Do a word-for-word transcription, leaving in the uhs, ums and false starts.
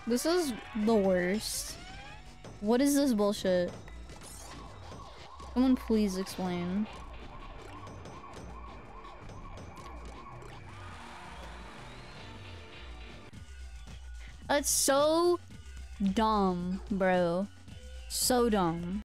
This is the worst. What is this bullshit? Someone please explain. That's so dumb, bro. So dumb.